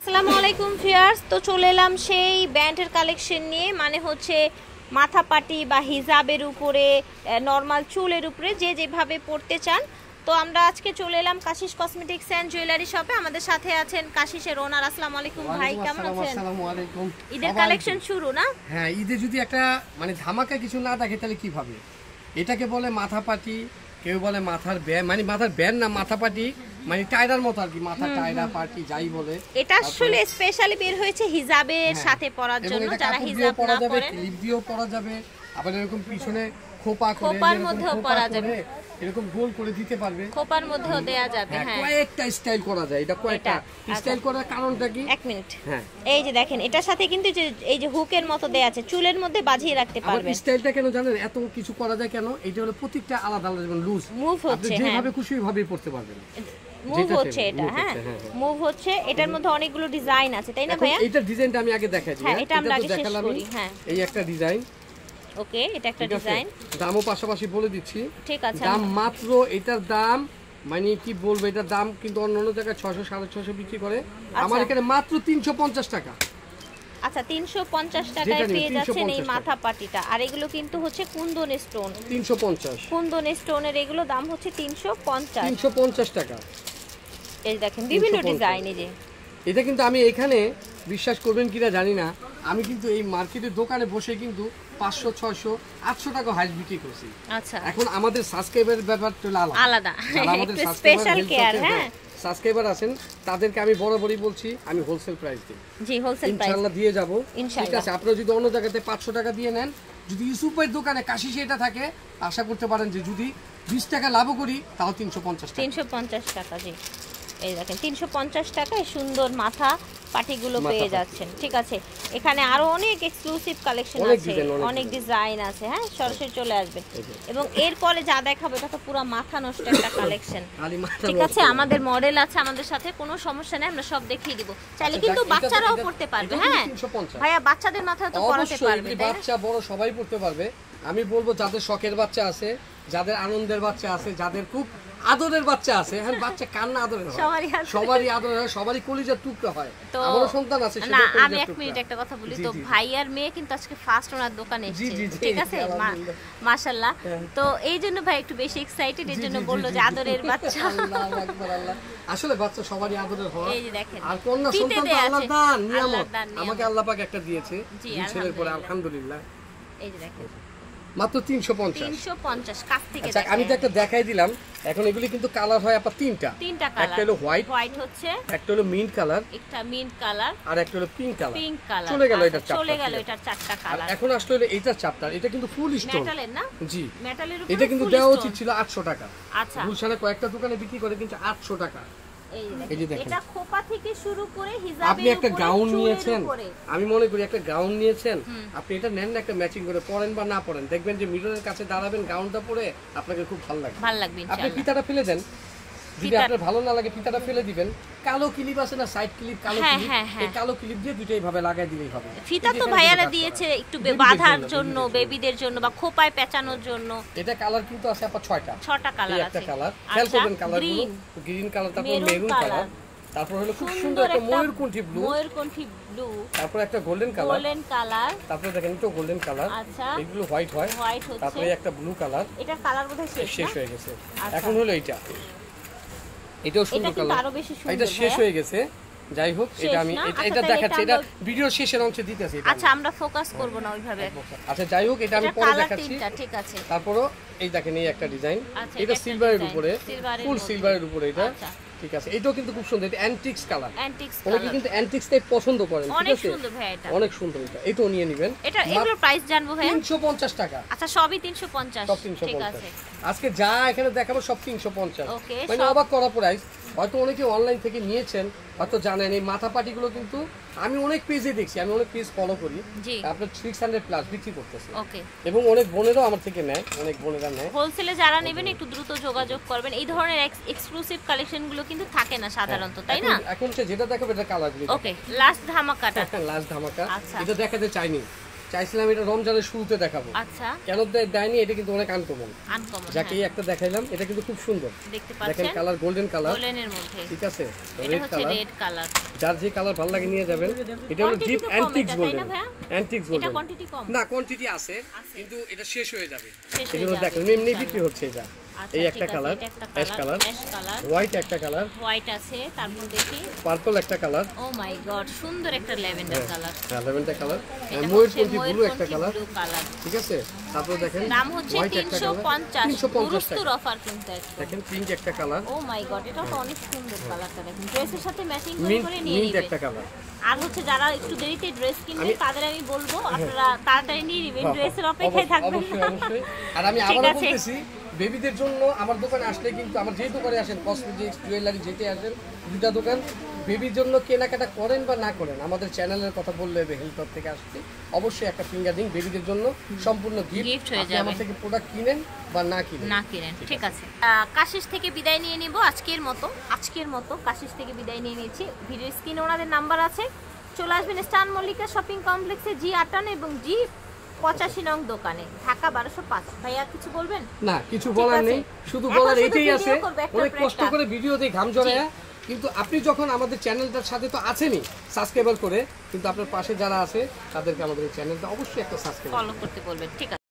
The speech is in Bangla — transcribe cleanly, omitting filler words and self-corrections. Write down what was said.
আসসালামু আলাইকুম ভিউয়ার্স, তো চলে এলাম সেই ব্যান্ডের কালেকশন নিয়ে, মানে হচ্ছে মাথা পাটি বা হিজাবের উপরে, নর্মাল চুলের উপরে যে যেভাবে পড়তে চান। তো আমরা আজকে চলে এলাম কাশিস কসমেটিক্স অ্যান্ড জুয়েলারি শপে। আমাদের সাথে আছেন কাশিসের ওনার। আসসালামু আলাইকুম ভাই, কেমন আছেন? আসসালামু আলাইকুম। ঈদের কালেকশন শুরু না? হ্যাঁ, ঈদে যদি একটা মানে ধামাকা কিছু না থাকে তাহলে কিভাবে? এটাকে বলে মাথা পাটি, কেউ বলে মাথার ব্যান্ড, মানে মাথার ব্যান্ড না, মাথা পাটি মানে টায়রার মতো আর কি, মাথা টায়রা পাটি যাই বলে। এটা আসলে স্পেশালি বের হয়েছে হিজাবের সাথে পরার জন্য, যারা হিজাব না পরেন। ক্লিপ দিয়েও পরা যাবে, আবার এরকম পিছনে খোপা করে, খোপার মধ্যেও পরা যাবে, এরকম গোল করে দিতে পারবে, খোপার মধ্যেও দেয়া যাবে। হ্যাঁ, কয়েকটা স্টাইল করা যায়। এটা কয়েকটা স্টাইল করার কারণটা কি? এক মিনিট। হ্যাঁ, এই যে দেখেন, এটার সাথে কিন্তু এই যে হুকের মতো দেয়া আছে, চুলের মধ্যে বাঁধিয়ে রাখতে পারবে। স্টাইলটা কেন জানেন এত কিছু করা যায় কেন? এটা হলো প্রত্যেকটা আলাদা আলাদা, যেমন লুজ মুভ হচ্ছে, যেভাবে খুশি ভাবে পড়তে পারবেন। মুভ হচ্ছে এটা, হ্যাঁ মুভ হচ্ছে। এটার মধ্যে অনেকগুলো ডিজাইন আছে, তাই না ভাইয়া? এইটার ডিজাইনটা আমি আগে দেখাই দিই। হ্যাঁ, এটা আমরা আগে শেষ করি। হ্যাঁ, এই একটা ডিজাইন। ওকে, এটা একটা ডিজাইন। দামও পাশাপাশি বলে দিচ্ছি। ঠিক আছে, দাম মাত্র, এটার দাম মানে কি বলবো, এটার দাম কিন্তু অন্য অন্য জায়গায় 600 650 বিক্রি করে, আমার এখানে মাত্র 350 টাকা। আচ্ছা, 350 টাকায় পেয়ে যাচ্ছেন এই মাথা পাটিটা। আর এগুলো কিন্তু হচ্ছে কুন্দন স্টোন, 350 কুন্দন স্টোনের এগুলো দাম হচ্ছে 350 টাকা। এই দেখেন বিভিন্ন ডিজাইন। এই যে এটা কিন্তু আমি এখানে, বিশ্বাস করবেন কিনা জানি না, আমি কিন্তু এই মার্কেটের দোকানে বসে কিন্তু 500 600 800 টাকা হাইস বিক্রি করছি। আচ্ছা, এখন আমাদের সাবস্ক্রাইবার ব্যাপারটা আলাদা, আমাদের স্পেশাল কেয়ার। হ্যাঁ, সাবস্ক্রাইবার আছেন তাদেরকে আমি বরাবরই বলছি, আমি হোলসেল প্রাইস দিই। জি, হোলসেল প্রাইস ইনশাআল্লাহ দিয়ে যাব। ঠিক আছে, আপনারা যদি অন্য জায়গাতে 500 টাকা দিয়ে নেন, যদি ইউসুফের দোকানে কাশিসে এটা থাকে, আশা করতে পারেন যে যদি 20 টাকা লাভ করি তাও 350 টাকা। 350 টাকা। জি, এই দেখেন 350 টাকায় সুন্দর মাথা পাটিগুলো পেয়ে যাচ্ছেন। ঠিক আছে, এখানে আরো অনেক এক্সক্লুসিভ কালেকশন আছে, অনেক ডিজাইন আছে। হ্যাঁ, সরাসরি চলে আসবেন। এবং এরপরে যা দেখাবো এটা তো পুরো মাথা নষ্ট একটা কালেকশন। ঠিক আছে, আমাদের মডেল আছে আমাদের সাথে, কোনো সমস্যা নেই, আমরা সব দেখিয়ে দিব। চাইলে কিন্তু বাচ্চারাও পড়তে পারবে। হ্যাঁ ভাইয়া, বাচ্চাদের মাথায় তো পরাতে পারবে, বাচ্চা বড় সবাই পড়তে পারবে। আমি বলবো যাদের শখের বাচ্চা আছে, যাদের আনন্দের বাচ্চা আছে, যাদের খুব আদরের বাচ্চা আছে, হ্যাঁ বাচ্চা কান্না আদরের হয়, সবারই আদরের হয়, সবারই কলিজার টুকরা হয়। আমারও সন্তান আছে। না, আমি এক মিনিট একটা কথা বলি তো, ভাই আর মেয়ে কিন্তু আজকে ফার্স্ট ওনার দোকানে এসেছে। ঠিক আছে, মাশাআল্লাহ। তো এই জন্য ভাই একটু বেশি এক্সাইটেড, এর জন্য বললো যে আদরের বাচ্চা। আল্লাহু আকবার, আল্লাহ। আসলে বাচ্চা সবারই আদরের হয়। এই যে দেখেন, আর কন্যা সন্তান তো আল্লাহর দান, নিয়ামত। আমাকে আল্লাহ পাক একটা দিয়েছে, দুই ছেলের পরে আলহামদুলিল্লাহ। এই যে দেখেন মাত্র 350 কাছ থেকে। আচ্ছা, আমি তো একটা দেখাই দিলাম। এখন এগুলি কিন্তু কালার হয় আপা তিনটা কালার। একটা হলো হোয়াইট হচ্ছে, একটা হলো মিন্ট কালার, একটা মিন্ট কালার, আর একটা হলো পিঙ্ক কালার। চলে গেল এটার চারটা কালার। এখন আসলে হলো এইটার চ্যাপ্টার। এটা কিন্তু ফুল স্টোন মেটালের না? জি, মেটালের উপরে। এটা কিন্তু দেওয়া উচিত ছিল 800 টাকা। আচ্ছা, গুলশানে কয়েকটা দোকানে বিক্রি করে কিন্তু 800 টাকা। এই যে দেখেন, এটা খোপা থেকে শুরু করে হিজাবের। আপনি একটা গাউন নিয়েছেন, আমি মনে করি একটা গাউন নিয়েছেন, আপনি এটা নেন না, একটা ম্যাচিং করে পরেন বা না পরেন, দেখবেন যে মিররের কাছে দাঁড়াবেন, গাউনটা পরে আপনাকে খুব ভালো লাগবে। আপনি ফিতাটা ফেলে দেন, যদি আপনার ভালো না লাগে ফিতাটা ফেলে দিবেন। কালো ক্লিপ আছে না, সাইড ক্লিপ, কালো ক্লিপ, এই কালো ক্লিপ দিয়ে দুটোই ভাবে লাগাই দিলেই হবে। ফিতা তো ভাইয়ারা দিয়েছে একটু বাঁধার জন্য, বেবিদের জন্য বা খোপায় পেঁচানোর জন্য। এটা কালার কিন্তু আছে আপা 6টা কালার আছে। একটা কালার খেয়াল করবেন, কালারগুলো গ্রিন কালার, তারপর মেরুন কালার, তারপর হলো খুব সুন্দর একটা ময়ূরকণ্ঠী ব্লু, তারপর একটা গোল্ডেন কালার, তারপর দেখেন একটু গোল্ডেন কালার। আচ্ছা, এগুলো হোয়াইট হয়, তারপরে একটা ব্লু কালার। এটা কালার বোধহয় শেষ হয়ে গেছে। এখন হলো এটাও সুন্দর কালার, এটা শেষ হয়ে গেছে। যাই হোক, এটা আমি এটা দেখাচ্ছি, এটা ভিডিও শেষের অংশে দিতেছি। আচ্ছা, আমরা ফোকাস করব না ওইভাবে। আচ্ছা, যাই হোক, এটা আমি পরে দেখাচ্ছি। ঠিক আছে, তারপরও এই দেখেন, এই একটা ডিজাইন, এটা সিলভারের উপরে, ফুল সিলভারের উপরে এটা। ঠিক আছে, এটাও কিন্তু খুব সুন্দর, এটা অ্যান্টিক্স কালার। অনেকে কিন্তু অ্যান্টিক্স টাইপ পছন্দ করেন। ঠিক আছে, অনেক সুন্দর। এটা এটাও নিয়ে নেবেন। এগুলোর প্রাইস জানবো ভাই? 350 টাকা। আচ্ছা, সবই 350। সব 350। আজকে যা এখানে দেখাবো সব 350, মানে অবাক করা প্রাইস। হয়তো অনেকে অনলাইন থেকে নিয়েছেন, হয়তো জানেন। এই মাথা পাটিগুলো কিন্তু আমি অনেক পেজে দেখছি, আমি অনেক পেজ ফলো করি, আপনার 600 প্লাস বিক্রি করতেছে। এবং অনেক বোনেরাও আমার থেকে নেয়, অনেক বোনেরা নেয়। হোলসেলে যারা নেবেন একটু দ্রুত যোগাযোগ করবেন। এই ধরনের এক্সক্লুসিভ কালেকশন গুলো কিন্তু থাকে না সাধারণত, তাই না? এখন যেটা দেখাবো এটা কালারগুলো। ওকে, লাস্ট ধামাকাটা। লাস্ট ধামাকা, এটা দেখাতে চাইনি। চাইছিলাম এটা রমজানের শুরুতে দেখাবো। আচ্ছা, কেন দেয়নি, এটা কিন্তু অনেক আনকমন। যাকে একটা দেখাইলাম, এটা কিন্তু খুব সুন্দর, দেখতে পাচ্ছেন, দেখেন কালার গোল্ডেন কালার, গোল্ডেনের মধ্যে, ঠিক আছে, এটা হচ্ছে রেড কালার। যার যে কালার ভালো লাগে নিয়ে যাবেন। এটা হলো deep antiques golden, antiques golden. এটা কোয়ান্টিটি কম না, কোয়ান্টিটি আছে কিন্তু এটা শেষ হয়ে যাবে। এগুলো দেখেন এমনি বিক্রি হচ্ছে। এটা এই একটা কালার, অ্যাশ কালার, হোয়াইট একটা কালার, হোয়াইট আছে, তারপর দেখি পার্পল একটা কালার। ও মাই গড, সুন্দর একটা ল্যাভেন্ডার কালার। হ্যাঁ, ল্যাভেন্ডার কালার, ময়ূরপঙ্খী ব্লু একটা কালার, ঠিক আছে। তারপর দেখেন দাম হচ্ছে 350 গুরুত্বর অফার কিন্তু দেখেন পিঙ্ক একটা কালার। ও মাই গড, এটা তো অনেক সুন্দর কালারটা, দেখেন ড্রেসের সাথে ম্যাচিং করে নিয়ে নিন নেবেন একটা কালার। আর হচ্ছে যারা একটু দেরিতে ড্রেস কিনবেন তাদের আমি বলবো আপনারা তাড়াতাড়ি নিয়ে নেবেন, ড্রেসের অপেক্ষায় থাকবেন। অবশ্যই অবশ্যই। আর আমি আবারো বলতেছি, বেবিদের জন্য আমার দোকানে আসলে কিন্তু আমার যে দোকানে আসেন, কসমেটিক্স, জুয়েলারি যেতে আসেন, দুটা দোকান, বেবির জন্য কেনাকাটা করেন বা না করেন, আমাদের চ্যানেলের কথা বললে হবে, হেলথ থেকে আসছে, অবশ্যই একটা ফিঙ্গার রিং বেবিদের জন্য সম্পূর্ণ গিফট হয়ে যাবে। আমার থেকে প্রোডাক্ট কিনেন বা না কিনেন, ঠিক আছে। কাশিস থেকে বিদায় নিয়ে নিব আজকের মতো কাশিস থেকে বিদায় নিয়ে নিয়েছি। ভিডিও স্ক্রিনে ওনাদের নাম্বার আছে, চলে আসবেন স্টান মল্লিকা শপিং কমপ্লেক্সে G58 এবং G85 নং দোকানে, ঢাকা 1205। ভাইয়া কিছু বলবেন? না, কিছু বলার নেই, শুধু বলার এটাই আছে, অনেক কষ্ট করে ভিডিও দিয়ে ঘাম ঝরায়া, কিন্তু আপনি যখন আমাদের চ্যানেলটার সাথে তো আছেনই সাবস্ক্রাইব করে, কিন্তু আপনার পাশে যারা আছে তাদেরকে আমাদের চ্যানেলটা অবশ্যই একটা সাবস্ক্রাইব ফলো করতে বলবেন, ঠিক আছে।